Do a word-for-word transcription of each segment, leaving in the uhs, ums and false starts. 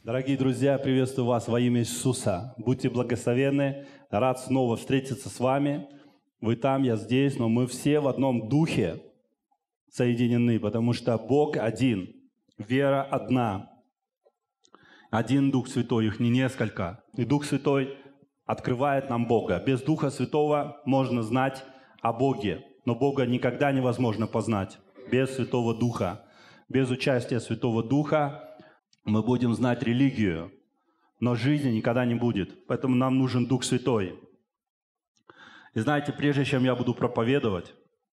Дорогие друзья, приветствую вас во имя Иисуса. Будьте благословенны. Рад снова встретиться с вами. Вы там, я здесь, но мы все в одном духе соединены, потому что Бог один, вера одна. Один Дух Святой, их не несколько. И Дух Святой открывает нам Бога. Без Духа Святого можно знать о Боге, но Бога никогда невозможно познать без Святого Духа. Без участия Святого Духа мы будем знать религию, но жизни никогда не будет. Поэтому нам нужен Дух Святой. И знаете, прежде чем я буду проповедовать,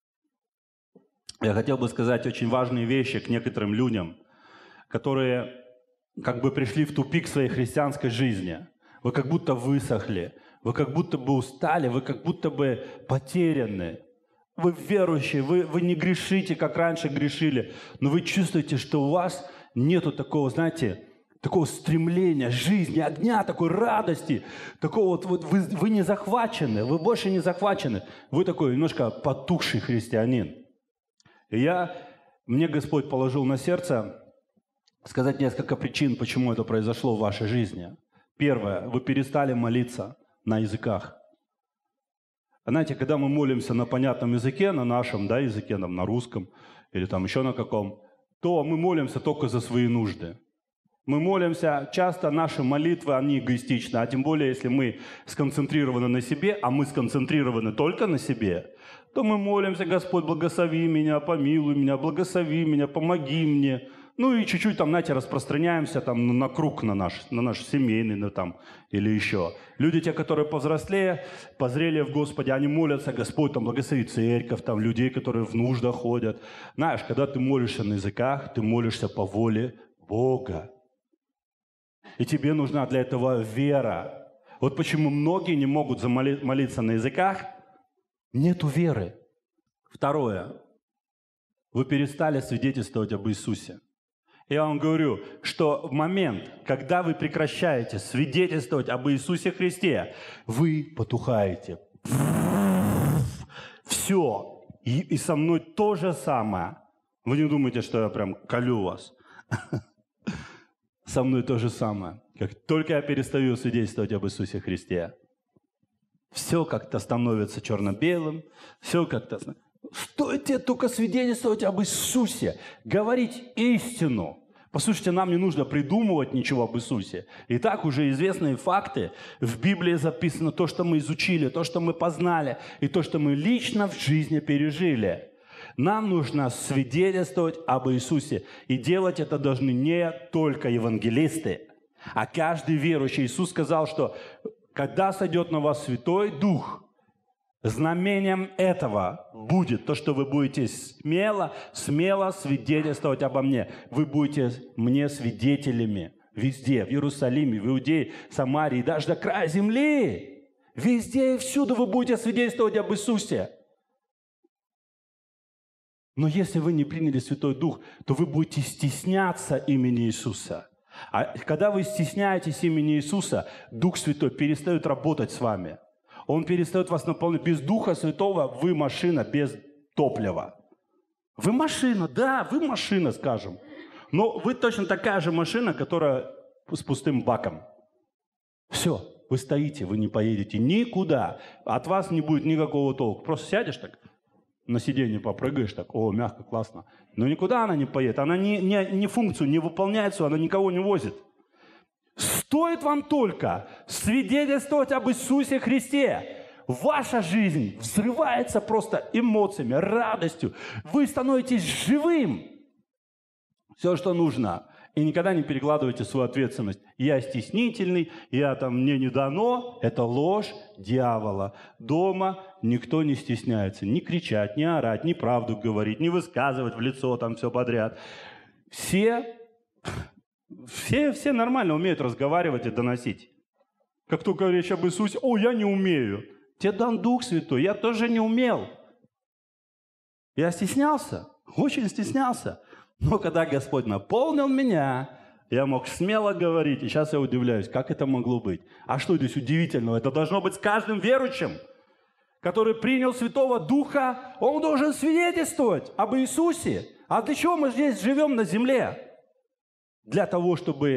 я хотел бы сказать очень важные вещи к некоторым людям, которые как бы пришли в тупик своей христианской жизни. Вы как будто высохли, вы как будто бы устали, вы как будто бы потеряны. Вы верующие, вы, вы не грешите, как раньше грешили, но вы чувствуете, что у вас нету такого, знаете, такого стремления, жизни, огня, такой радости, такого вот, вот вы, вы не захвачены, вы больше не захвачены. Вы такой немножко потухший христианин. И я, мне Господь положил на сердце сказать несколько причин, почему это произошло в вашей жизни. Первое, вы перестали молиться на языках. Знаете, когда мы молимся на понятном языке, на нашем да, языке, там, на русском или там еще на каком, то мы молимся только за свои нужды. Мы молимся, часто наши молитвы, они эгоистичны, а тем более, если мы сконцентрированы на себе, а мы сконцентрированы только на себе, то мы молимся: Господь, благослови меня, помилуй меня, благослови меня, помоги мне. Ну и чуть-чуть там, знаете, распространяемся там на круг, на наш, на наш семейный, ну, там, или еще. Люди, те, которые повзрослее, позрелее в Господе, они молятся: Господь, там, благослови церковь, там, людей, которые в нуждах ходят. Знаешь, когда ты молишься на языках, ты молишься по воле Бога. И тебе нужна для этого вера. Вот почему многие не могут молиться на языках. Нету веры. Второе. Вы перестали свидетельствовать об Иисусе. Я вам говорю, что в момент, когда вы прекращаете свидетельствовать об Иисусе Христе, вы потухаете. Все. И, и со мной то же самое. Вы не думаете, что я прям колю вас. Со мной то же самое. Как только я перестаю свидетельствовать об Иисусе Христе, все как-то становится черно-белым, все как-то... Стоит тебе только свидетельствовать об Иисусе, говорить истину. Послушайте, нам не нужно придумывать ничего об Иисусе. И так уже известные факты. В Библии записано то, что мы изучили, то, что мы познали, и то, что мы лично в жизни пережили. Нам нужно свидетельствовать об Иисусе. И делать это должны не только евангелисты, а каждый верующий. Иисус сказал, что когда сойдет на вас Святой Дух, знамением этого будет то, что вы будете смело, смело свидетельствовать обо мне. Вы будете мне свидетелями везде, в Иерусалиме, в Иудее, Самарии, даже до края земли. Везде и всюду вы будете свидетельствовать об Иисусе. Но если вы не приняли Святой Дух, то вы будете стесняться имени Иисуса. А когда вы стесняетесь имени Иисуса, Дух Святой перестает работать с вами. Он перестает вас наполнять. Без Духа Святого вы машина без топлива. Вы машина, да, вы машина, скажем. Но вы точно такая же машина, которая с пустым баком. Все, вы стоите, вы не поедете никуда. От вас не будет никакого толку. Просто сядешь так, на сиденье попрыгаешь так, о, мягко, классно. Но никуда она не поедет. Она не, не, не функцию не выполняет, она никого не возит. Стоит вам только свидетельствовать об Иисусе Христе. Ваша жизнь взрывается просто эмоциями, радостью. Вы становитесь живым. Все, что нужно. И никогда не перекладывайте свою ответственность. Я стеснительный, я там, мне не дано. Это ложь дьявола. Дома никто не стесняется. Ни кричать, ни орать, ни правду говорить, ни высказывать в лицо там все подряд. Все... Все, все нормально умеют разговаривать и доносить. Как только речь об Иисусе: о, я не умею. Тебе дан Дух Святой, я тоже не умел. Я стеснялся, очень стеснялся. Но когда Господь наполнил меня, я мог смело говорить. И сейчас я удивляюсь, как это могло быть. А что здесь удивительного? Это должно быть с каждым верующим, который принял Святого Духа. Он должен свидетельствовать об Иисусе. А для чего мы здесь живем на земле? Для того, чтобы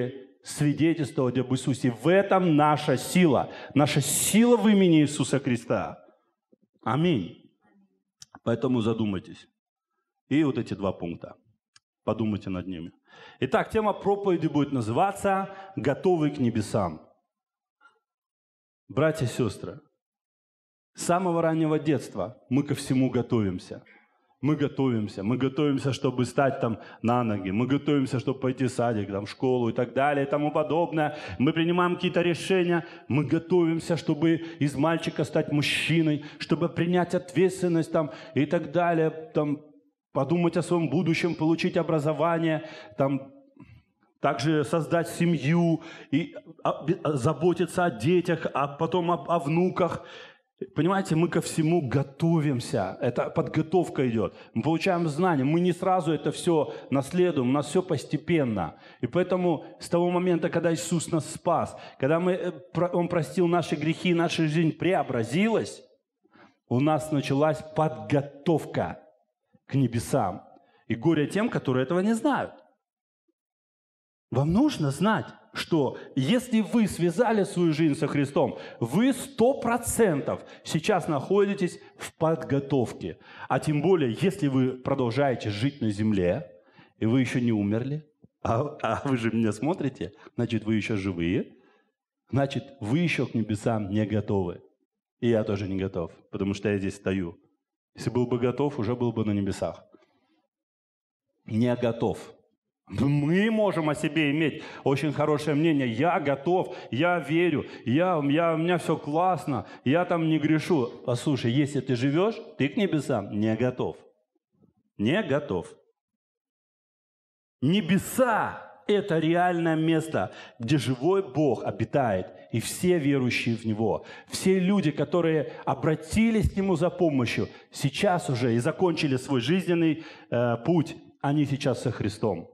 свидетельствовать об Иисусе. В этом наша сила. Наша сила в имени Иисуса Христа. Аминь. Поэтому задумайтесь. И вот эти два пункта. Подумайте над ними. Итак, тема проповеди будет называться «Готовый к небесам». Братья и сестры, с самого раннего детства мы ко всему готовимся. Мы готовимся. Мы готовимся, чтобы стать там на ноги. Мы готовимся, чтобы пойти в садик, там, в школу и так далее и тому подобное. Мы принимаем какие-то решения. Мы готовимся, чтобы из мальчика стать мужчиной, чтобы принять ответственность там, и так далее. Там, подумать о своем будущем, получить образование, там, также создать семью и заботиться о детях, а потом о, о внуках. Понимаете, мы ко всему готовимся. Это подготовка идет. Мы получаем знания. Мы не сразу это все наследуем. У нас все постепенно. И поэтому с того момента, когда Иисус нас спас, когда мы, Он простил наши грехи, наша жизнь преобразилась, у нас началась подготовка к небесам. И горе тем, которые этого не знают. Вам нужно знать, что если вы связали свою жизнь со Христом, вы сто процентов сейчас находитесь в подготовке. А тем более, если вы продолжаете жить на земле, и вы еще не умерли, а, а вы же меня смотрите, значит, вы еще живые, значит, вы еще к небесам не готовы. И я тоже не готов, потому что я здесь стою. Если был бы готов, уже был бы на небесах. Не готов. Мы можем о себе иметь очень хорошее мнение. Я готов, я верю, я, я, у меня все классно, я там не грешу. Послушай, если ты живешь, ты к небесам не готов. Не готов. Небеса – это реальное место, где живой Бог обитает, и все верующие в Него. Все люди, которые обратились к Нему за помощью, сейчас уже и закончили свой жизненный э, путь, они сейчас со Христом.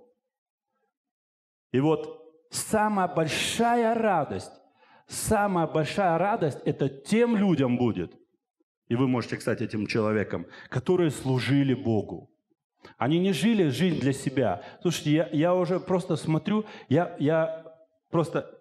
И вот самая большая радость, самая большая радость это тем людям будет, и вы можете, кстати, этим человеком, которые служили Богу. Они не жили жизнь для себя. Слушайте, я, я уже просто смотрю, я, я просто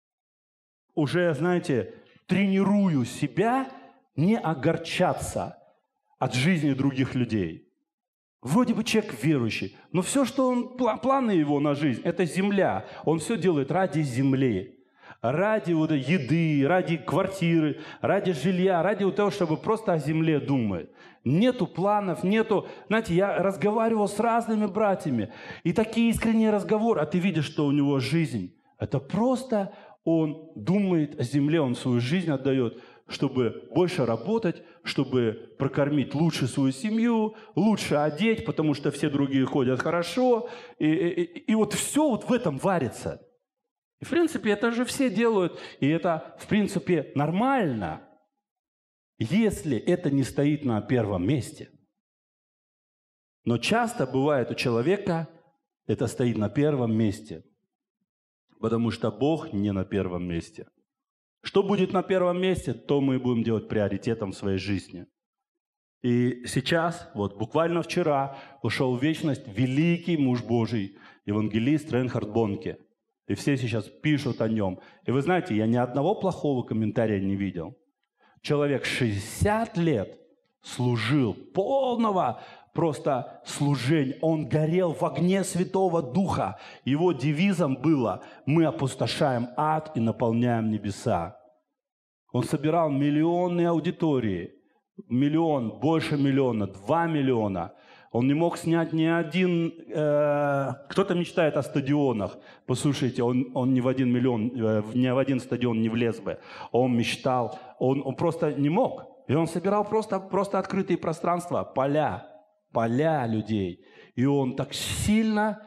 уже, знаете, тренирую себя не огорчаться от жизни других людей. Вроде бы человек верующий, но все, что он, планы его на жизнь, это земля. Он все делает ради земли, ради вот еды, ради квартиры, ради жилья, ради вот того, чтобы просто о земле думать. Нету планов, нету... Знаете, я разговаривал с разными братьями, и такие искренние разговоры, а ты видишь, что у него жизнь. Это просто он думает о земле, он свою жизнь отдает, чтобы больше работать, чтобы прокормить лучше свою семью, лучше одеть, потому что все другие ходят хорошо. И, и, и вот все вот в этом варится. И в принципе это же все делают, и это в принципе нормально, если это не стоит на первом месте. Но часто бывает у человека это стоит на первом месте, потому что Бог не на первом месте. Что будет на первом месте, то мы будем делать приоритетом в своей жизни. И сейчас, вот буквально вчера, ушел в вечность великий муж Божий, евангелист Рейнхард Бонке. И все сейчас пишут о нем. И вы знаете, я ни одного плохого комментария не видел. Человек шестьдесят лет служил, полного просто служения. Он горел в огне Святого Духа. Его девизом было: мы опустошаем ад и наполняем небеса. Он собирал миллионные аудитории. Миллион, больше миллиона, два миллиона. Он не мог снять ни один... Э, кто-то мечтает о стадионах. Послушайте, он, он ни в один миллион, э, ни в один стадион не влез бы. Он мечтал, он, он просто не мог. И он собирал просто, просто открытые пространства, поля. Поля людей. И он так сильно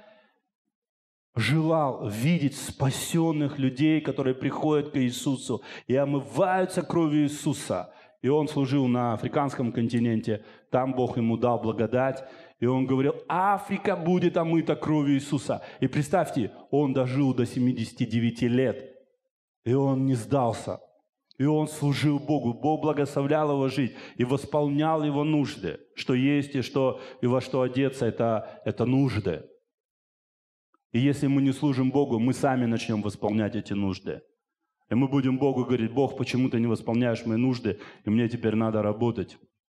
желал видеть спасенных людей, которые приходят к Иисусу и омываются кровью Иисуса. И он служил на африканском континенте. Там Бог ему дал благодать. И он говорил: Африка будет омыта кровью Иисуса. И представьте, он дожил до семидесяти девяти лет. И он не сдался. И он служил Богу. Бог благословлял его жизнь и восполнял его нужды. Что есть и, что, и во что одеться, это, это нужды. И если мы не служим Богу, мы сами начнем восполнять эти нужды. И мы будем Богу говорить: Бог, почему ты не восполняешь мои нужды, и мне теперь надо работать.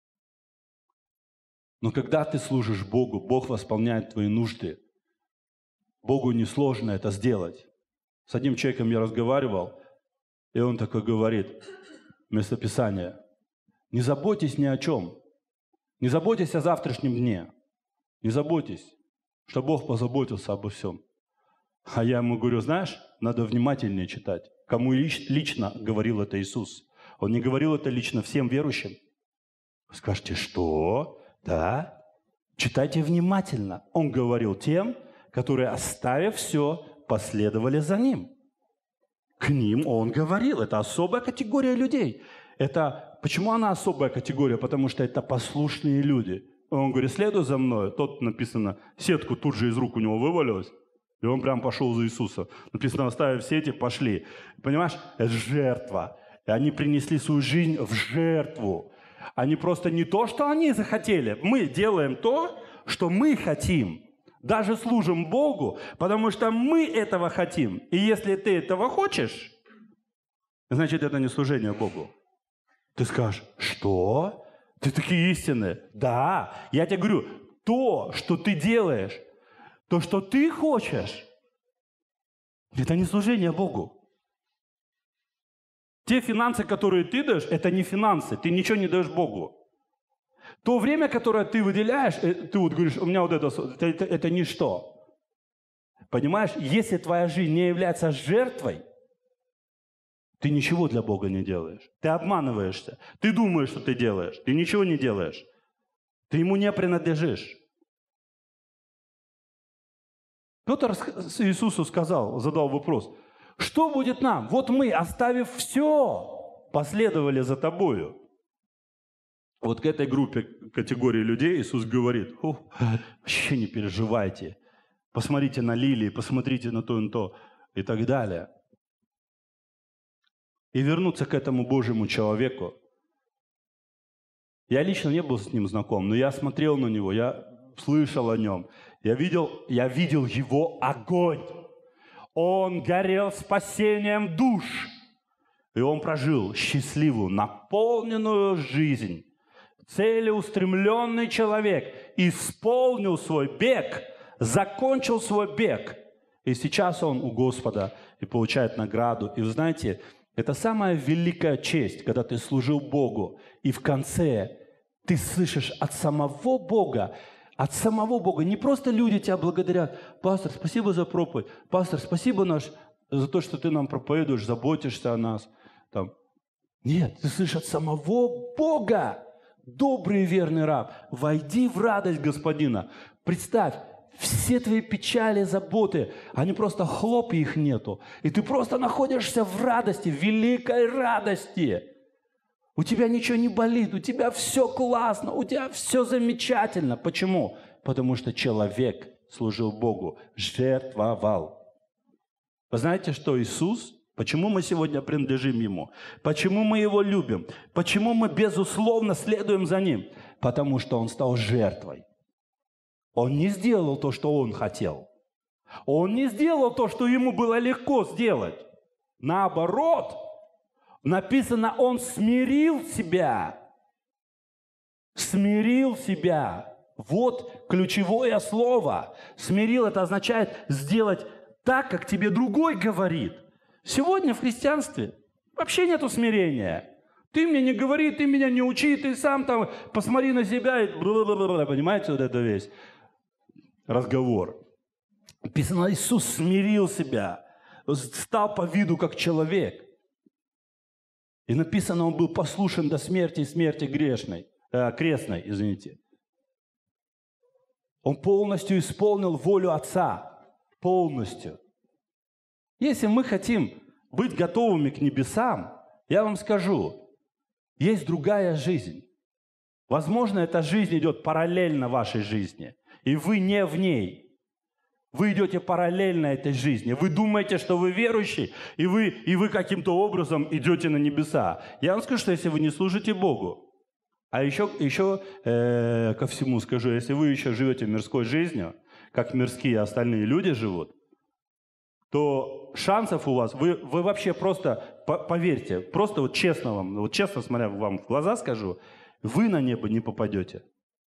Но когда ты служишь Богу, Бог восполняет твои нужды. Богу несложно это сделать. С одним человеком я разговаривал, и он такой говорит, местописание: не заботьтесь ни о чем. Не заботьтесь о завтрашнем дне. Не заботьтесь, что Бог позаботился обо всем. А я ему говорю: знаешь, надо внимательнее читать. Кому лич, лично говорил это Иисус? Он не говорил это лично всем верующим. Вы скажете: что? Да? Читайте внимательно. Он говорил тем, которые, оставив все, последовали за Ним. К ним Он говорил. Это особая категория людей. Это, почему она особая категория? Потому что это послушные люди. Он говорит: следуй за мной. Тот, написано, сетку тут же из рук у него вывалилась. И он прям пошел за Иисуса. Написано: оставив сети, пошли. Понимаешь? Это жертва. И они принесли свою жизнь в жертву. Они просто не то, что они захотели. Мы делаем то, что мы хотим. Даже служим Богу, потому что мы этого хотим. И если ты этого хочешь, значит, это не служение Богу. Ты скажешь: что? Ты такие истины? Да. Я тебе говорю, то, что ты делаешь, то, что ты хочешь, это не служение Богу. Те финансы, которые ты даешь, это не финансы. Ты ничего не даешь Богу. То время, которое ты выделяешь, ты вот говоришь: у меня вот это, это, это, это ничто. Понимаешь, если твоя жизнь не является жертвой, ты ничего для Бога не делаешь. Ты обманываешься. Ты думаешь, что ты делаешь. Ты ничего не делаешь. Ты Ему не принадлежишь. Петр Иисусу сказал, задал вопрос: что будет нам? Вот мы, оставив все, последовали за тобою. Вот к этой группе, категории людей Иисус говорит: вообще не переживайте. Посмотрите на лилии, посмотрите на то и на то, и так далее. И вернуться к этому Божьему человеку. Я лично не был с ним знаком, но я смотрел на него, я слышал о нем. Я видел, я видел его огонь. Он горел спасением душ. И он прожил счастливую, наполненную жизнь. Целеустремленный человек исполнил свой бег, закончил свой бег. И сейчас он у Господа и получает награду. И вы знаете, это самая великая честь, когда ты служил Богу, и в конце ты слышишь от самого Бога, от самого Бога. Не просто люди тебя благодарят: пастор, спасибо за проповедь, пастор, спасибо наш за то, что ты нам проповедуешь, заботишься о нас. Там. Нет, ты слышишь от самого Бога: добрый и верный раб, войди в радость Господина. Представь, все твои печали, заботы, они просто хлоп, их нету. И ты просто находишься в радости, в великой радости. У тебя ничего не болит, у тебя все классно, у тебя все замечательно. Почему? Потому что человек служил Богу, жертвовал. Вы знаете, что Иисус, почему мы сегодня принадлежим Ему? Почему мы Его любим? Почему мы безусловно следуем за Ним? Потому что Он стал жертвой. Он не сделал то, что Он хотел. Он не сделал то, что Ему было легко сделать. Наоборот, написано, Он смирил себя. Смирил себя. Вот ключевое слово. Смирил — это означает сделать так, как тебе другой говорит. Сегодня в христианстве вообще нету смирения. Ты мне не говори, ты меня не учи, ты сам там посмотри на себя и бла-бла-бла-бла. Понимаете, вот это весь разговор. Написано, Иисус смирил себя, стал по виду как человек. И написано, Он был послушен до смерти и смерти грешной, э, крестной, извините. Он полностью исполнил волю Отца. Полностью. Если мы хотим быть готовыми к небесам, я вам скажу, есть другая жизнь. Возможно, эта жизнь идет параллельно вашей жизни, и вы не в ней. Вы идете параллельно этой жизни. Вы думаете, что вы верующий, и вы, и вы каким-то образом идете на небеса. Я вам скажу, что если вы не служите Богу, а еще, еще э, ко всему скажу, если вы еще живете мирской жизнью, как мирские остальные люди живут, то шансов у вас, вы, вы вообще просто, по, поверьте, просто вот честно вам, вот честно смотря вам в глаза скажу, вы на небо не попадете.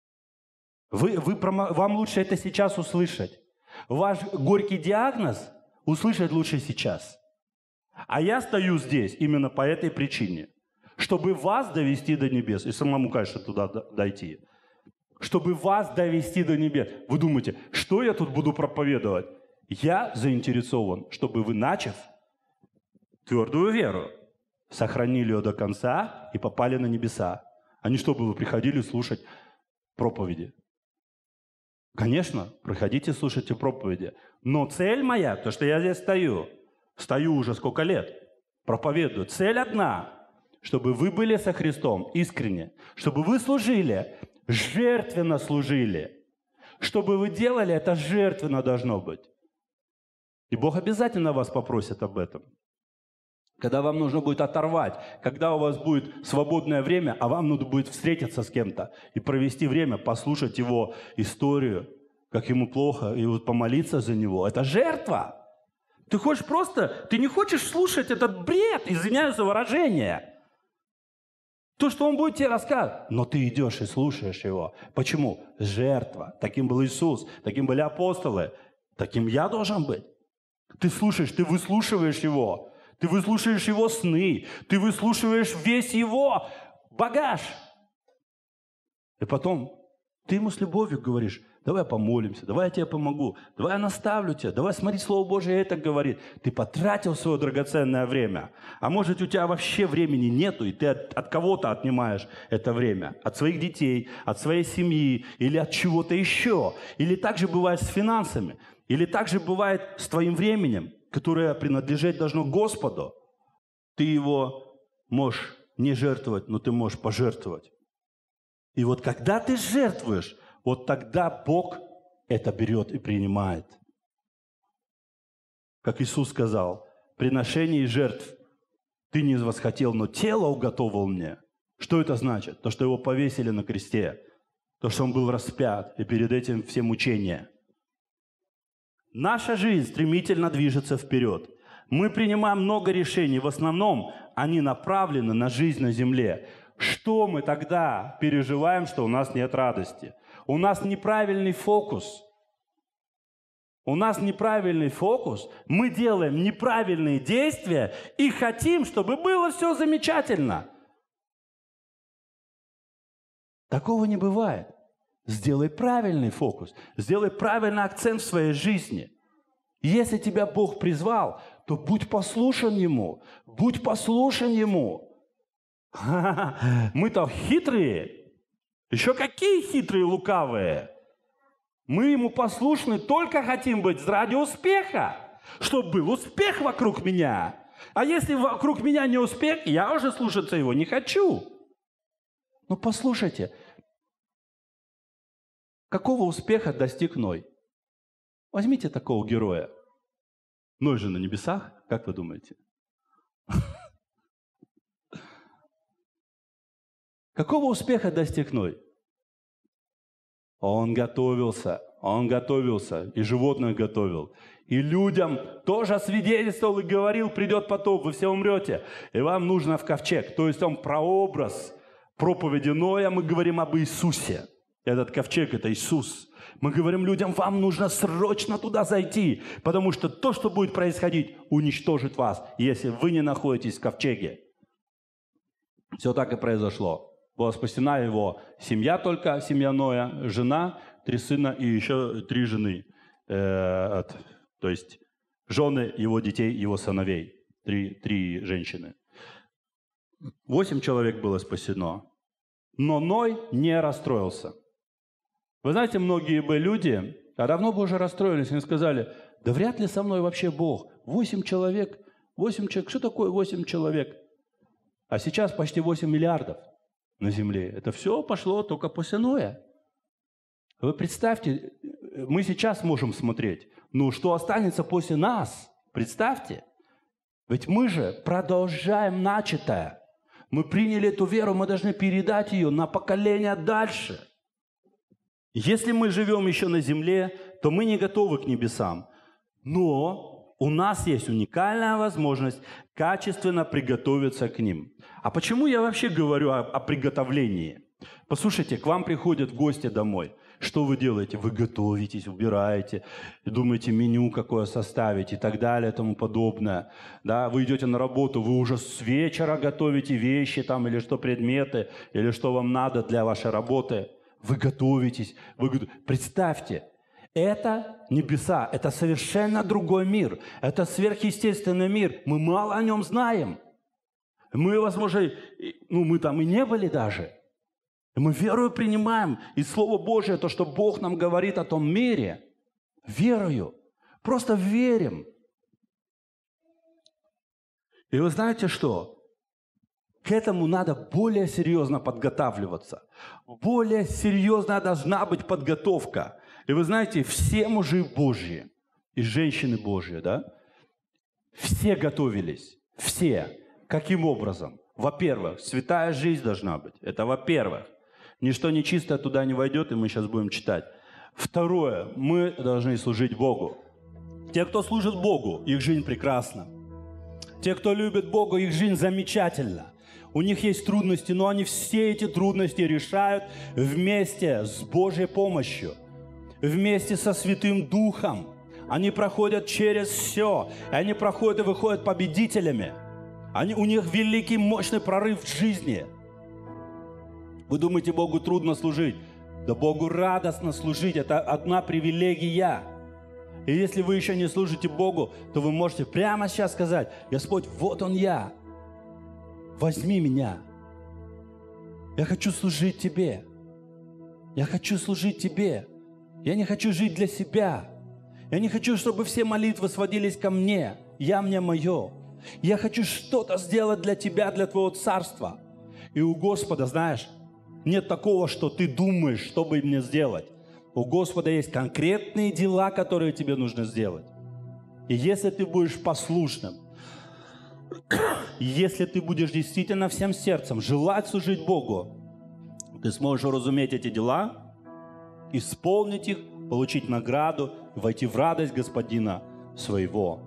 Вы, вы, вам лучше это сейчас услышать. Ваш горький диагноз услышать лучше сейчас. А я стою здесь именно по этой причине. Чтобы вас довести до небес. И самому, конечно, туда дойти. Чтобы вас довести до небес. Вы думаете, что я тут буду проповедовать? Я заинтересован, чтобы вы, начав твердую веру, сохранили ее до конца и попали на небеса. А не чтобы вы приходили слушать проповеди. Конечно, приходите, слушайте проповеди. Но цель моя, то, что я здесь стою, стою уже сколько лет, проповедую. Цель одна, чтобы вы были со Христом искренне, чтобы вы служили, жертвенно служили. Чтобы вы делали, это жертвенно должно быть. И Бог обязательно вас попросит об этом. Когда вам нужно будет оторвать, когда у вас будет свободное время, а вам нужно будет встретиться с кем-то и провести время, послушать его историю, как ему плохо, и вот помолиться за него. Это жертва. Ты хочешь просто, ты не хочешь слушать этот бред, извиняюсь за выражение. То, что он будет тебе рассказывать. Но ты идешь и слушаешь его. Почему? Жертва. Таким был Иисус, таким были апостолы. Таким я должен быть. Ты слушаешь, ты выслушиваешь его. Ты выслушиваешь его сны, ты выслушиваешь весь его багаж. И потом ты ему с любовью говоришь, давай помолимся, давай я тебе помогу, давай я наставлю тебя, давай смотри, Слово Божие это говорит. Ты потратил свое драгоценное время. А может, у тебя вообще времени нету, и ты от, от кого-то отнимаешь это время. От своих детей, от своей семьи или от чего-то еще. Или так же бывает с финансами. Или так же бывает с твоим временем, которое принадлежать должно Господу. Ты его можешь не жертвовать, но ты можешь пожертвовать. И вот когда ты жертвуешь, вот тогда Бог это берет и принимает. Как Иисус сказал, приношение и жертв ты не восхотел, но тело уготовил мне. Что это значит? То, что его повесили на кресте. То, что он был распят, и перед этим все мучения. Наша жизнь стремительно движется вперед. Мы принимаем много решений. В основном они направлены на жизнь на земле. Что мы тогда переживаем, что у нас нет радости? У нас неправильный фокус. У нас неправильный фокус. Мы делаем неправильные действия и хотим, чтобы было все замечательно. Такого не бывает. Сделай правильный фокус, сделай правильный акцент в своей жизни. Если тебя Бог призвал, то будь послушен Ему, будь послушен Ему. Мы-то хитрые, еще какие хитрые, лукавые. Мы Ему послушны, только хотим быть ради успеха, чтобы был успех вокруг меня. А если вокруг меня не успех, я уже слушаться Его не хочу. Ну послушайте, какого успеха достиг Ной? Возьмите такого героя. Ной же на небесах, как вы думаете? Какого успеха достиг Ной? Он готовился, он готовился, и животных готовил. И людям тоже свидетельствовал и говорил, придет потоп, вы все умрете, и вам нужно в ковчег. То есть он прообраз проповеди Ноя, мы говорим об Иисусе. Этот ковчег – это Иисус. Мы говорим людям, вам нужно срочно туда зайти, потому что то, что будет происходить, уничтожит вас, если вы не находитесь в ковчеге. Все так и произошло. Была спасена его семья только, семья Ноя, жена, три сына и еще три жены. Э, то есть жены его детей, его сыновей. Три, три женщины. Восемь человек было спасено. Но Ной не расстроился. Вы знаете, многие бы люди давно бы уже расстроились, они сказали, да вряд ли со мной вообще Бог. Восемь человек, восемь человек, что такое восемь человек? А сейчас почти восемь миллиардов на земле. Это все пошло только после Ноя. Вы представьте, мы сейчас можем смотреть, но что останется после нас? Представьте. Ведь мы же продолжаем начатое. Мы приняли эту веру, мы должны передать ее на поколение дальше. Если мы живем еще на земле, то мы не готовы к небесам. Но у нас есть уникальная возможность качественно приготовиться к ним. А почему я вообще говорю о, о приготовлении? Послушайте, к вам приходят гости домой. Что вы делаете? Вы готовитесь, убираете, думаете, меню какое составить и так далее и тому подобное. Да? Вы идете на работу, вы уже с вечера готовите вещи там, или что предметы, или что вам надо для вашей работы. Вы готовитесь. Вы готов... Представьте, это небеса, это совершенно другой мир. Это сверхъестественный мир. Мы мало о нем знаем. Мы, возможно, ну, мы там и не были даже. Мы верою принимаем и Слово Божие, то, что Бог нам говорит о том мире, верою. Просто верим. И вы знаете что? К этому надо более серьезно подготавливаться. Более серьезная должна быть подготовка. И вы знаете, все мужи Божьи и женщины Божьи, да, все готовились. Все. Каким образом? Во-первых, святая жизнь должна быть. Это во-первых. Ничто нечистое туда не войдет, и мы сейчас будем читать. Второе. Мы должны служить Богу. Те, кто служит Богу, их жизнь прекрасна. Те, кто любит Бога, их жизнь замечательна. У них есть трудности, но они все эти трудности решают вместе с Божьей помощью, вместе со Святым Духом. Они проходят через все, и они проходят и выходят победителями. Они, у них великий, мощный прорыв в жизни. Вы думаете, Богу трудно служить? Да Богу радостно служить. Это одна привилегия. И если вы еще не служите Богу, то вы можете прямо сейчас сказать: Господь, вот Он я. Возьми меня. Я хочу служить Тебе. Я хочу служить Тебе. Я не хочу жить для себя. Я не хочу, чтобы все молитвы сводились ко мне. Я мне мое. Я хочу что-то сделать для Тебя, для Твоего Царства. И у Господа, знаешь, нет такого, что ты думаешь, что бы мне сделать. У Господа есть конкретные дела, которые тебе нужно сделать. И если ты будешь послушным, если ты будешь действительно всем сердцем желать служить Богу, ты сможешь уразуметь эти дела, исполнить их, получить награду, войти в радость Господина своего.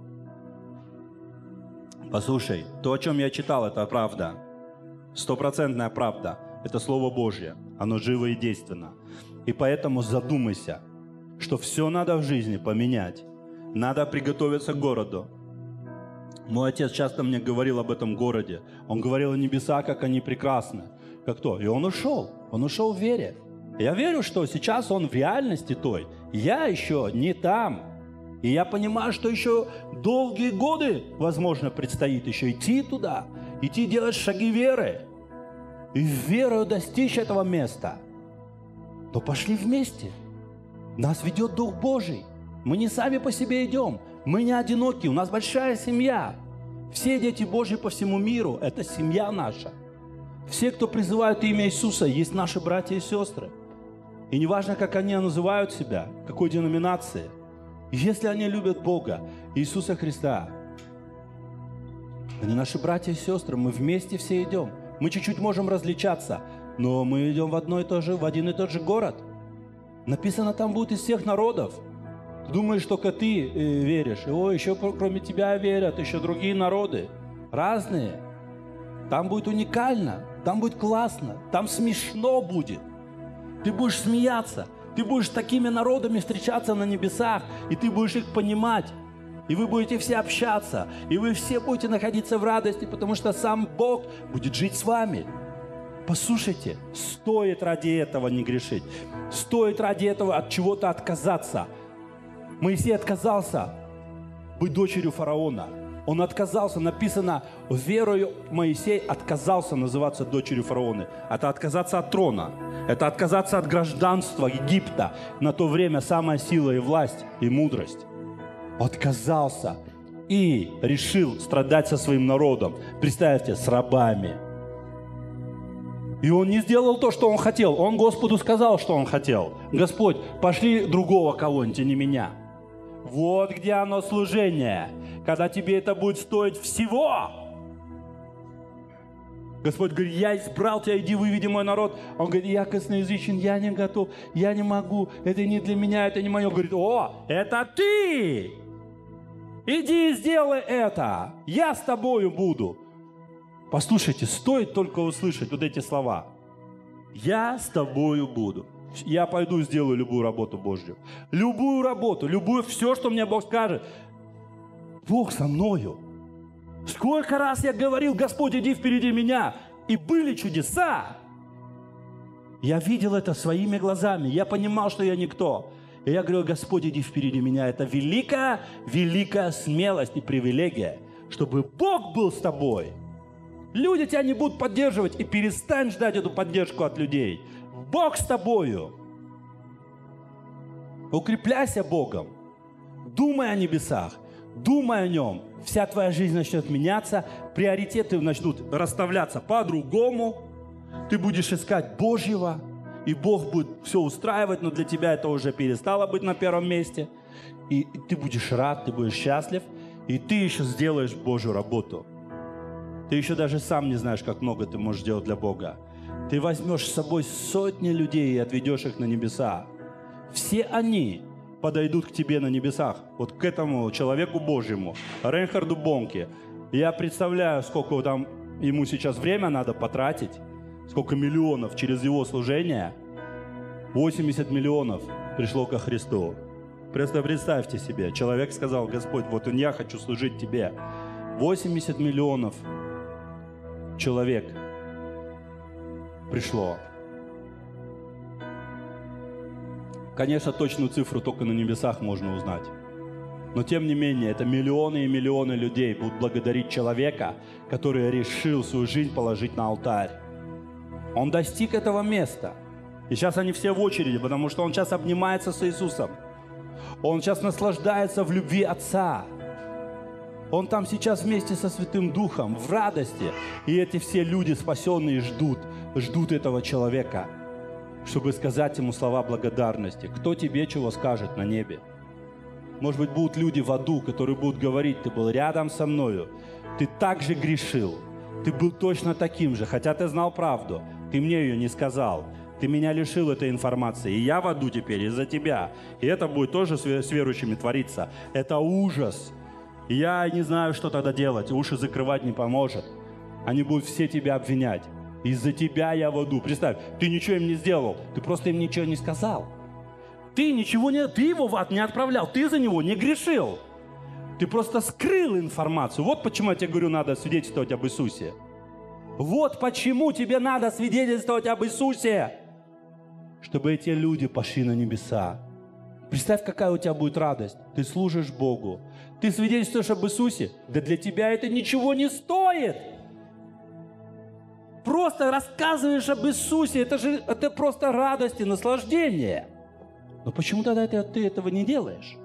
Послушай, то, о чем я читал, это правда. Стопроцентная правда. Это Слово Божье. Оно живо и действенно. И поэтому задумайся, что все надо в жизни поменять. Надо приготовиться к городу. Мой отец часто мне говорил об этом городе. Он говорил о небесах, как они прекрасны. Как то. И он ушел. Он ушел в вере. Я верю, что сейчас он в реальности той. Я еще не там. И я понимаю, что еще долгие годы, возможно, предстоит еще идти туда. Идти делать шаги веры. И верою достичь этого места. То пошли вместе. Нас ведет Дух Божий. Мы не сами по себе идем. Мы не одиноки. У нас большая семья. Все дети Божьи по всему миру – это семья наша. Все, кто призывают имя Иисуса, есть наши братья и сестры. И неважно, как они называют себя, какой деноминации. Если они любят Бога, Иисуса Христа, они наши братья и сестры. Мы вместе все идем. Мы чуть-чуть можем различаться, но мы идем в, одно и то же, в один и тот же город. Написано, там будут из всех народов. Ты думаешь, только ты э, веришь. О, еще кроме тебя верят, еще другие народы. Разные. Там будет уникально, там будет классно, там смешно будет. Ты будешь смеяться. Ты будешь с такими народами встречаться на небесах, и ты будешь их понимать. И вы будете все общаться, и вы все будете находиться в радости, потому что сам Бог будет жить с вами. Послушайте, стоит ради этого не грешить. Стоит ради этого от чего-то отказаться. Моисей отказался быть дочерью фараона. Он отказался, написано, верою Моисей отказался называться дочерью фараона. Это отказаться от трона. Это отказаться от гражданства Египта. На то время самая сила и власть, и мудрость. Отказался и решил страдать со своим народом. Представьте, с рабами. И он не сделал то, что он хотел. Он Господу сказал, что он хотел. Господь, пошли другого кого-нибудь, а не меня. Вот где оно служение. Когда тебе это будет стоить всего. Господь говорит, я избрал тебя, иди выведи мой народ. Он говорит, я косноязычен, я не готов, я не могу, это не для меня, это не мое. Он говорит, о, это ты! Иди и сделай это. Я с тобою буду. Послушайте, стоит только услышать вот эти слова. Я с тобою буду. Я пойду и сделаю любую работу Божью. Любую работу, любую, все, что мне Бог скажет. Бог со мною. Сколько раз я говорил: Господь, иди впереди меня. И были чудеса. Я видел это своими глазами. Я понимал, что я никто. И я говорю: Господь, иди впереди меня. Это великая, великая смелость и привилегия, чтобы Бог был с тобой. Люди тебя не будут поддерживать, и перестань ждать эту поддержку от людей. Бог с тобою. Укрепляйся Богом. Думай о небесах. Думай о Нем. Вся твоя жизнь начнет меняться. Приоритеты начнут расставляться по-другому. Ты будешь искать Божьего, и Бог будет все устраивать, но для тебя это уже перестало быть на первом месте. И, и ты будешь рад, ты будешь счастлив, и ты еще сделаешь Божью работу. Ты еще даже сам не знаешь, как много ты можешь делать для Бога. Ты возьмешь с собой сотни людей и отведешь их на небеса. Все они подойдут к тебе на небесах, вот к этому человеку Божьему, Рейнхарду Бонке. Я представляю, сколько там ему сейчас время надо потратить, сколько миллионов через его служение. восемьдесят миллионов пришло ко Христу. Просто представьте себе, человек сказал: Господь, вот я хочу служить Тебе. восемьдесят миллионов человек пришло. Конечно, точную цифру только на небесах можно узнать. Но тем не менее, это миллионы и миллионы людей будут благодарить человека, который решил свою жизнь положить на алтарь. Он достиг этого места. И сейчас они все в очереди, потому что он сейчас обнимается с Иисусом. Он сейчас наслаждается в любви Отца. Он там сейчас вместе со Святым Духом, в радости. И эти все люди, спасенные, ждут, ждут этого человека, чтобы сказать ему слова благодарности. Кто тебе чего скажет на небе? Может быть, будут люди в аду, которые будут говорить: ты был рядом со мною, ты так же грешил, ты был точно таким же, хотя ты знал правду, ты мне ее не сказал, ты меня лишил этой информации, и я в аду теперь из-за тебя. И это будет тоже с верующими твориться. Это ужас. И я не знаю, что тогда делать, уши закрывать не поможет. Они будут все тебя обвинять. Из-за тебя я в аду. Представь, ты ничего им не сделал, ты просто им ничего не сказал. Ты ничего не... Ты его в ад не отправлял, ты за него не грешил. Ты просто скрыл информацию. Вот почему я тебе говорю, надо свидетельствовать об Иисусе. Вот почему тебе надо свидетельствовать об Иисусе. Чтобы эти люди пошли на небеса. Представь, какая у тебя будет радость. Ты служишь Богу. Ты свидетельствуешь об Иисусе. Да для тебя это ничего не стоит. Просто рассказываешь об Иисусе. Это же это просто радость и наслаждение. Но почему тогда ты, ты этого не делаешь?